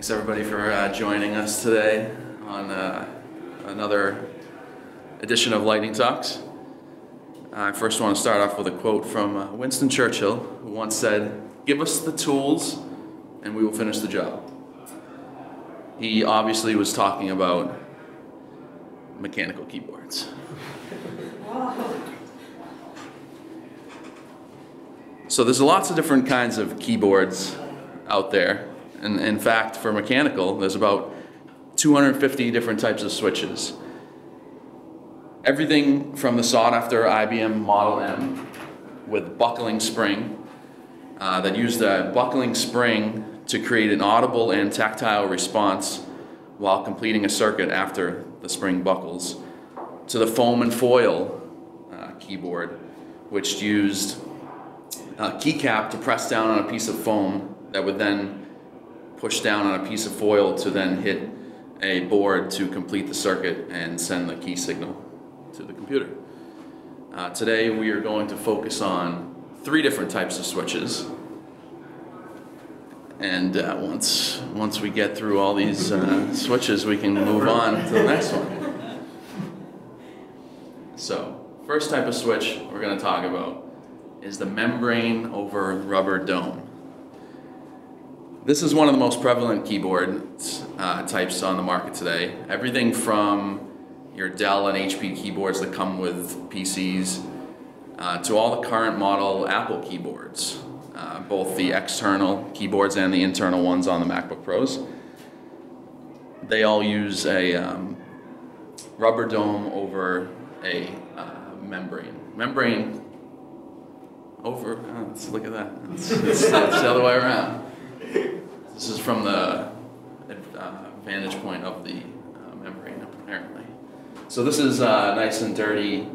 Thanks everybody for joining us today on another edition of Lightning Talks. I first want to start off with a quote from Winston Churchill, who once said, "Give us the tools and we will finish the job." He obviously was talking about mechanical keyboards. So there's lots of different kinds of keyboards out there. And in fact, for mechanical, there's about 250 different types of switches. Everything from the sought-after Ibm Model M with buckling spring that used a buckling spring to create an audible and tactile response while completing a circuit after the spring buckles, to the foam and foil keyboard, which used a keycap to press down on a piece of foam that would then push down on a piece of foil to then hit a board to complete the circuit and send the key signal to the computer. Today we are going to focus on 3 different types of switches, and once we get through all these switches, we can move on to the next one. So, first type of switch we're going to talk about is the membrane over rubber dome. This is one of the most prevalent keyboard types on the market today. Everything from your Dell and HP keyboards that come with PCs to all the current model Apple keyboards, both the external keyboards and the internal ones on the MacBook Pros. They all use a rubber dome over a membrane. Membrane over, let's look at that. It's the other way around. This is from the vantage point of the membrane, apparently. So this is a nice and dirty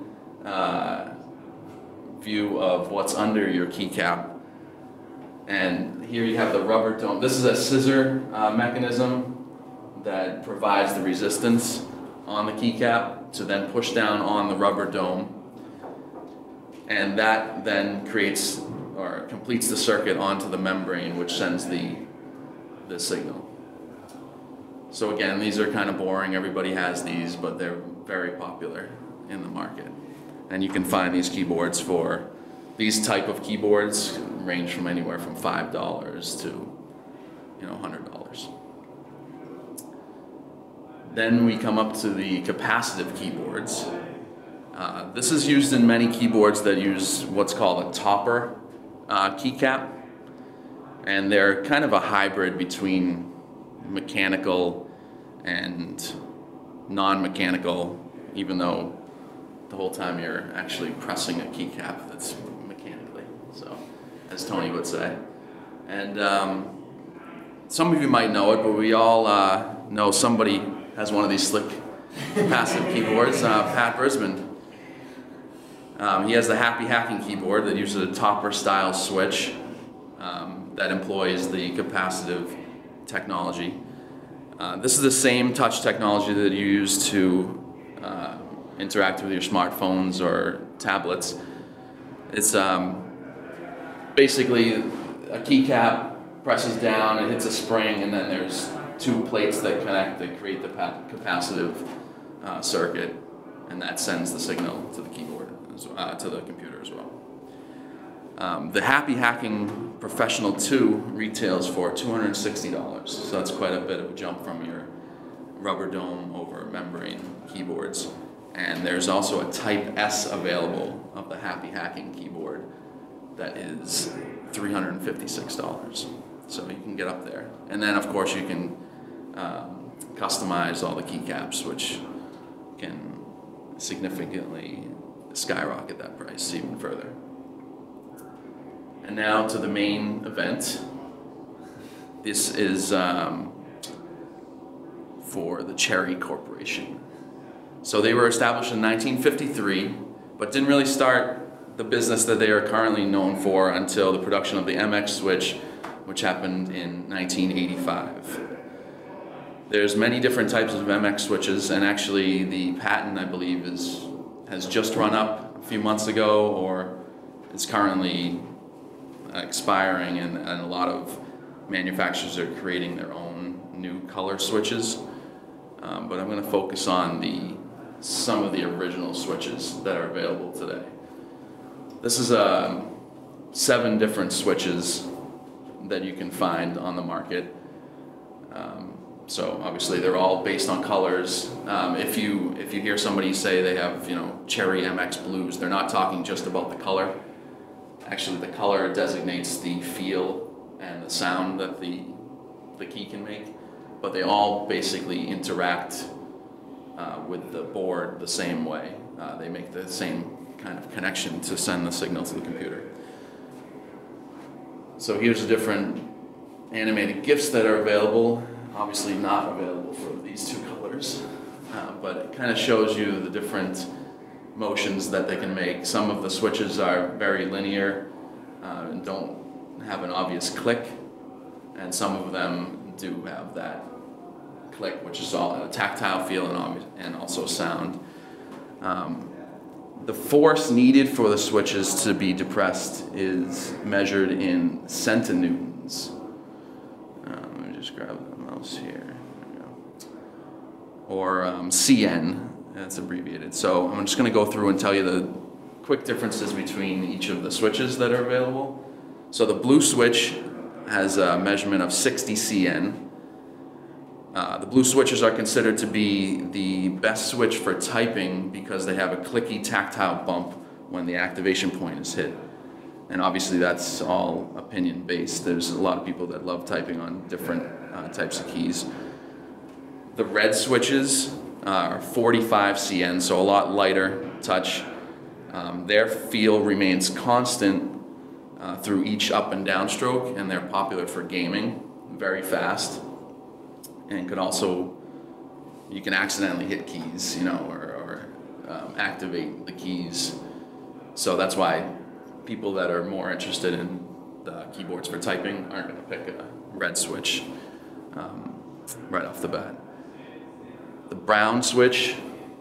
view of what's under your keycap. And here you have the rubber dome. This is a scissor mechanism that provides the resistance on the keycap to then push down on the rubber dome. And that then creates or completes the circuit onto the membrane, which sends the signal. So again, these are kind of boring. Everybody has these, but they're very popular in the market. And you can find these keyboards for these type of keyboards range from anywhere from $5 to $100. Then we come up to the capacitive keyboards. This is used in many keyboards that use what's called a topper keycap, and they're kind of a hybrid between mechanical and non-mechanical, even though the whole time you're actually pressing a keycap that's mechanically, so as Tony would say. And some of you might know it, but we all know somebody has one of these slick passive keyboards, Pat Brisbane. He has the Happy Hacking keyboard that uses a topper style switch that employs the capacitive technology. This is the same touch technology that you use to interact with your smartphones or tablets. It's basically a keycap presses down, it hits a spring, and then there's 2 plates that connect that create the capacitive circuit, and that sends the signal to the keyboard, to the computer as well. The Happy Hacking Professional 2 retails for $260, so that's quite a bit of a jump from your rubber dome over membrane keyboards. And there's also a Type S available of the Happy Hacking keyboard that is $356, so you can get up there. And then of course you can customize all the keycaps, which can significantly skyrocket that price even further. And now to the main event. This is for the Cherry Corporation. So they were established in 1953, but didn't really start the business that they are currently known for until the production of the MX switch, which happened in 1985. There's many different types of MX switches, and actually the patent, I believe, has just run up a few months ago, or is currently expiring, and a lot of manufacturers are creating their own new color switches, but I'm going to focus on some of the original switches that are available today. This is 7 different switches that you can find on the market. So obviously they're all based on colors. If you hear somebody say they have, Cherry MX Blues, they're not talking just about the color. Actually, the color designates the feel and the sound that the key can make, but they all basically interact with the board the same way. They make the same kind of connection to send the signal to the computer. So here's the different animated GIFs that are available. Obviously not available for these 2 colors, but it kind of shows you the different motions that they can make. Some of the switches are very linear and don't have an obvious click, and some of them do have that click, which is all a tactile feel and also sound. The force needed for the switches to be depressed is measured in centinewtons. Let me just grab the mouse here. There we go. Or CN, that's abbreviated. So I'm just going to go through and tell you the quick differences between each of the switches that are available. So the blue switch has a measurement of 60 CN. The blue switches are considered to be the best switch for typing because they have a clicky tactile bump when the activation point is hit. And obviously that's all opinion based. There's a lot of people that love typing on different types of keys. The red switches are 45 CN, so a lot lighter touch. Their feel remains constant through each up and down stroke, and they're popular for gaming, very fast, and could also, you can accidentally hit keys, or activate the keys. So that's why people that are more interested in the keyboards for typing aren't going to pick a red switch right off the bat. The brown switch,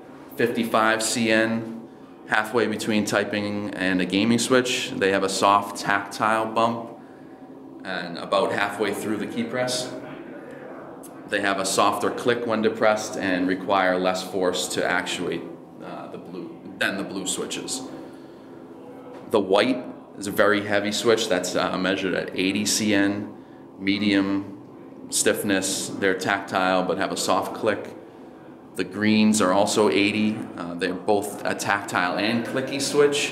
55 CN, halfway between typing and a gaming switch. They have a soft tactile bump and about halfway through the key press. They have a softer click when depressed and require less force to actuate the blue switches. The white is a very heavy switch that's measured at 80 CN, medium stiffness. They're tactile but have a soft click. The greens are also 80. They're both a tactile and clicky switch.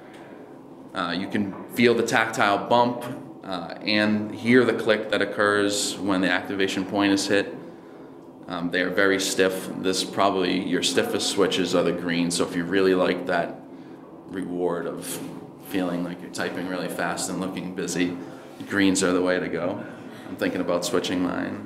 You can feel the tactile bump and hear the click that occurs when the activation point is hit. They are very stiff. This probably your stiffest switches are the greens, so if you really like that reward of feeling like you're typing really fast and looking busy, greens are the way to go. I'm thinking about switching mine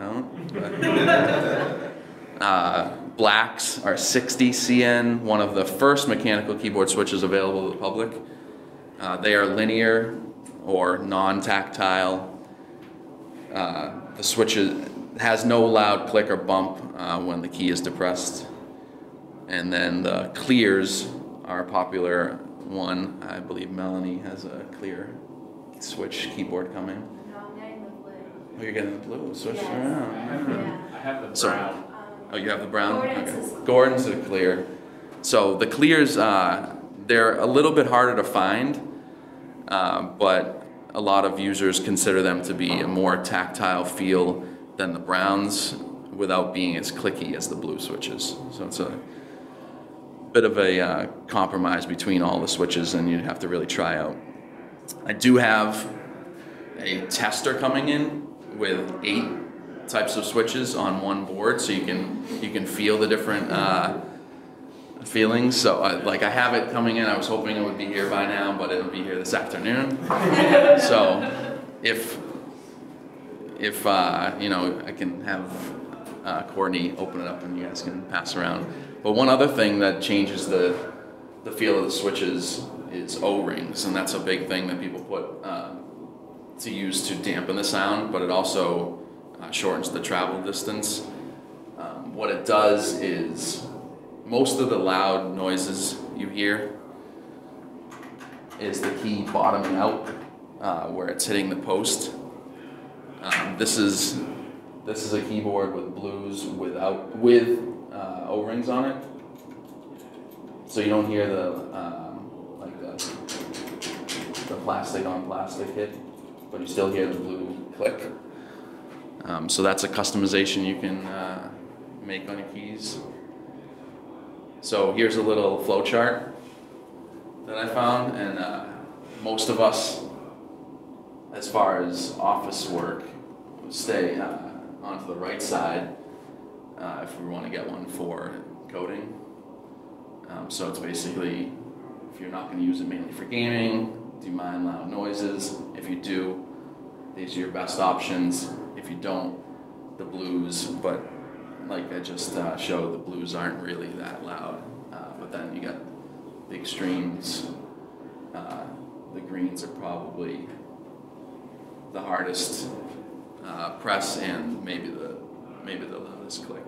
out. Blacks are 60 CN, one of the first mechanical keyboard switches available to the public. They are linear or non-tactile. The switch has no loud click or bump when the key is depressed. And then the clears are a popular one. I believe Melanie has a clear switch keyboard coming. No, I'm getting the blue. Oh, you're getting the blue? Switch Yes. around. Yeah. I have the So- brown. Oh, you have the brown? Gordon's Okay. is- Gordon's are clear. So the clears, they're a little bit harder to find, but a lot of users consider them to be a more tactile feel than the browns without being as clicky as the blue switches. So it's a bit of a compromise between all the switches, and you'd have to really try out. I do have a tester coming in with 8 types of switches on one board, so you can feel the different feelings. So I have it coming in. I was hoping it would be here by now, but it'll be here this afternoon. So if I can have Courtney open it up and you guys can pass around. But one other thing that changes the feel of the switches is O-rings, and that's a big thing that people put to use to dampen the sound, but it also shortens the travel distance. What it does is most of the loud noises you hear is the key bottoming out where it's hitting the post. This is This is a keyboard with blues with O-rings on it, so you don't hear the plastic on plastic hit, but you still hear the blue click. So that's a customization you can make on your keys. So here's a little flow chart that I found, and most of us, as far as office work, stay onto the right side if we want to get one for coding. So it's basically, if you're not going to use it mainly for gaming, do you mind loud noises? If you do, these are your best options. If you don't, the blues, but like I just showed, the blues aren't really that loud. But then you got the extremes. The greens are probably the hardest press and maybe the loudest click.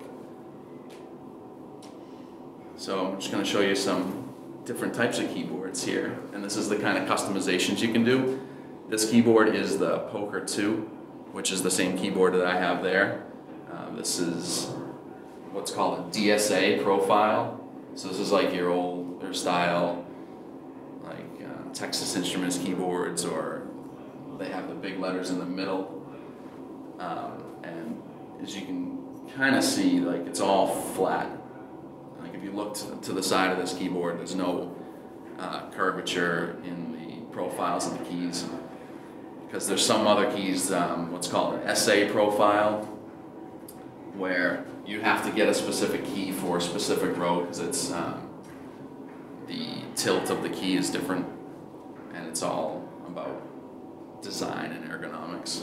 So I'm just going to show you some different types of keyboards here, and this is the kind of customizations you can do. This keyboard is the Poker 2, which is the same keyboard that I have there. This is what's called a DSA profile. So this is like your older style, like Texas Instruments keyboards, or they have the big letters in the middle. And as you can kind of see, like it's all flat. Like if you look to the side of this keyboard, there's no curvature in the profiles of the keys, because there's some other keys, what's called an SA profile, where you have to get a specific key for a specific row, because it's the tilt of the key is different, and it's all about design and ergonomics.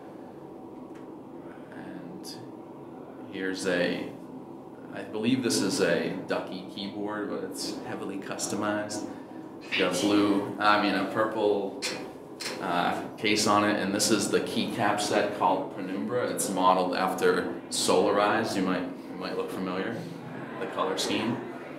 And here's I believe this is a Ducky keyboard, but it's heavily customized. It's got a purple case on it, and this is the keycap set called Penumbra. It's modeled after Solarized. You might look familiar, the color scheme.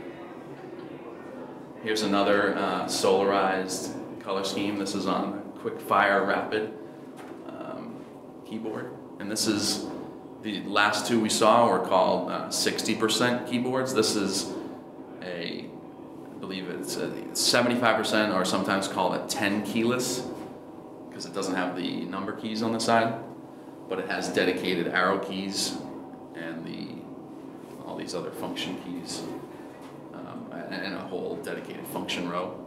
Here's another Solarized color scheme. This is on a Quick Fire Rapid keyboard, and this is the last two we saw were called 60% keyboards. This is I believe it's a 75%, or sometimes called a 10 keyless, because it doesn't have the number keys on the side, but it has dedicated arrow keys and all these other function keys, and a whole dedicated function row.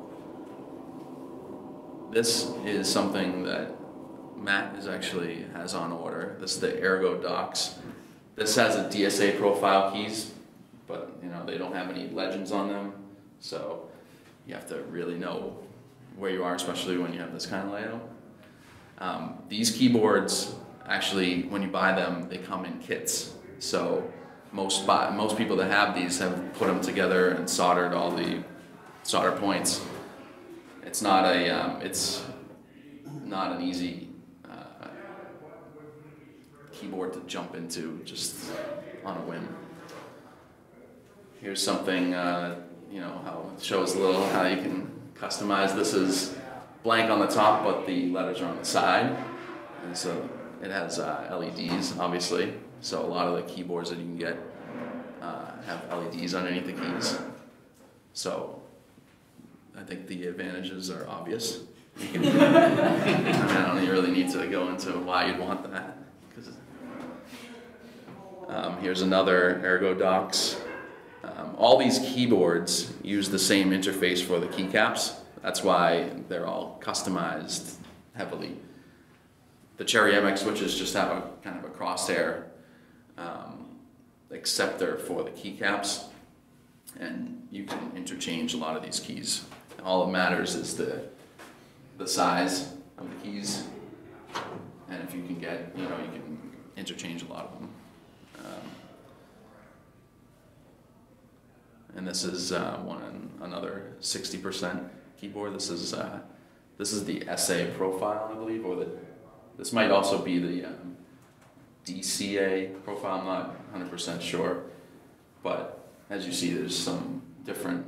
This is something that Matt has on order. This is the Ergo Docs. This has a DSA profile keys, but they don't have any legends on them, so you have to really know where you are, especially when you have this kind of layout. These keyboards, actually, when you buy them, they come in kits. So most people that have these have put them together and soldered all the solder points. It's not an easy keyboard to jump into just on a whim. Here's something, how it shows a little how you can customize. This is blank on the top, but the letters are on the side, and so it has LEDs, obviously. So a lot of the keyboards that you can get have LEDs underneath the keys. So I think the advantages are obvious. I don't really need to go into why you'd want that. Here's another Ergo Docs. All these keyboards use the same interface for the keycaps. That's why they're all customized heavily. The Cherry MX switches just have a kind of a crosshair acceptor for the keycaps, and you can interchange a lot of these keys. All that matters is the size of the keys, and if you can get, you can interchange a lot of them. And this is another 60% keyboard. This is the SA profile, I believe, or this might also be the DCA profile. I'm not 100% sure, but as you see, there's some different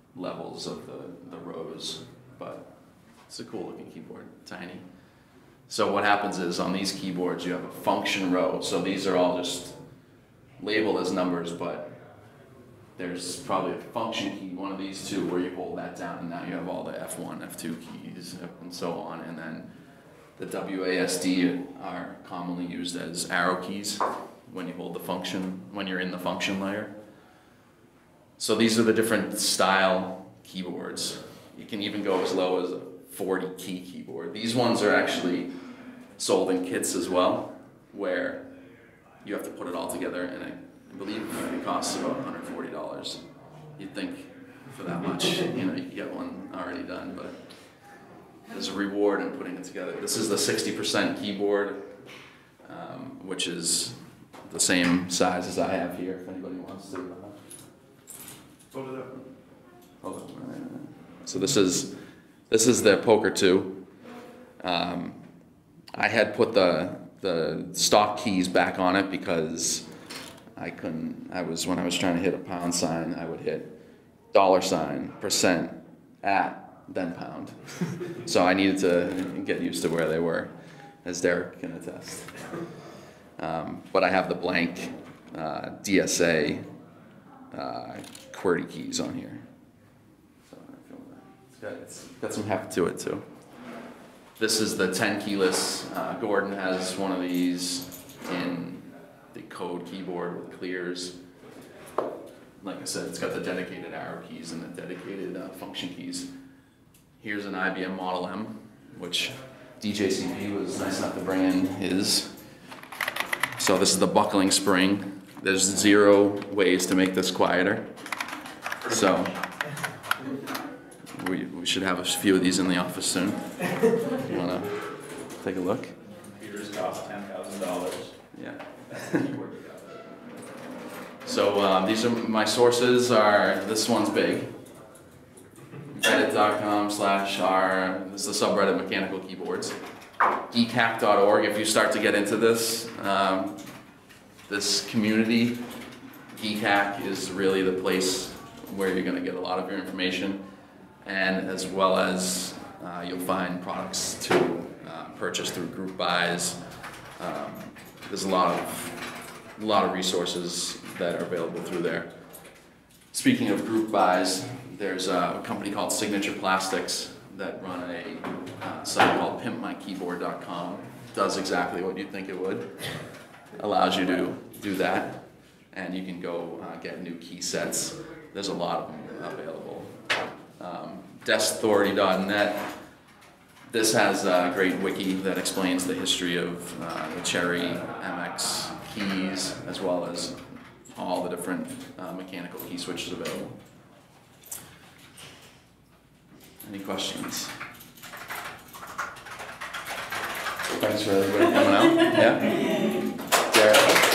levels of the rows. But it's a cool looking keyboard, tiny. So what happens is on these keyboards you have a function row. So these are all just labeled as numbers, but there's probably a function key, one of these two, where you hold that down, and now you have all the F1, F2 keys, and so on. And then the WASD are commonly used as arrow keys when you hold the function, when you're in the function layer. So these are the different style keyboards. You can even go as low as a 40 key keyboard. These ones are actually sold in kits as well, where you have to put it all together, and I believe it costs about $140. You'd think for that much, you know, you could get one already done, but there's a reward in putting it together. This is the 60% keyboard, which is the same size as I have here, if anybody wants to. Hold it up. Hold it. So this is the Poker 2. I had put the stock keys back on it because when I was trying to hit a pound sign, I would hit $, percent, at, then pound. So I needed to get used to where they were, as Derek can attest. But I have the blank DSA QWERTY keys on here. So I feel that it's got some heft to it too. This is the 10 keyless. Gordon has one of these in the code keyboard with clears. Like I said, it's got the dedicated arrow keys and the dedicated function keys. Here's an IBM Model M, which DJCP was nice enough to bring in his. So this is the buckling spring. There's 0 ways to make this quieter. So we should have a few of these in the office soon. You want to take a look? Computers cost $10,000. Yeah. So these are my sources. This one's big. Reddit.com/r. This is the subreddit Mechanical Keyboards. Geekhack.org. If you start to get into this community, Geekhack is really the place where you're going to get a lot of your information, and as well as you'll find products to purchase through group buys. There's a lot of resources that are available through there. Speaking of group buys, there's a company called Signature Plastics that run a site called pimpmykeyboard.com. Does exactly what you think it would. Allows you to do that, and you can go get new key sets. There's a lot of them available. Deskauthority.net. This has a great wiki that explains the history of the Cherry MX keys, as well as all the different mechanical key switches available. Any questions? Thanks for everybody coming out. Yeah? Derek?